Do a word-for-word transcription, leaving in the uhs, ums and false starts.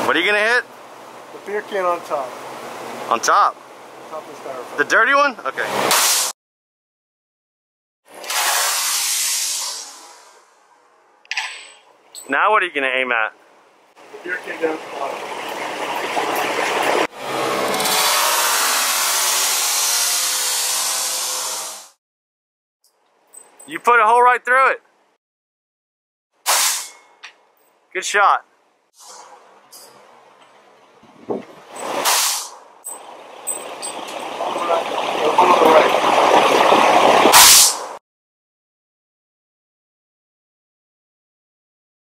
What are you gonna hit? The beer can on top. On top? Top of the styrofoam. The dirty one? Okay. Now what are you gonna aim at? The beer can down at the bottom. You put a hole right through it. Good shot.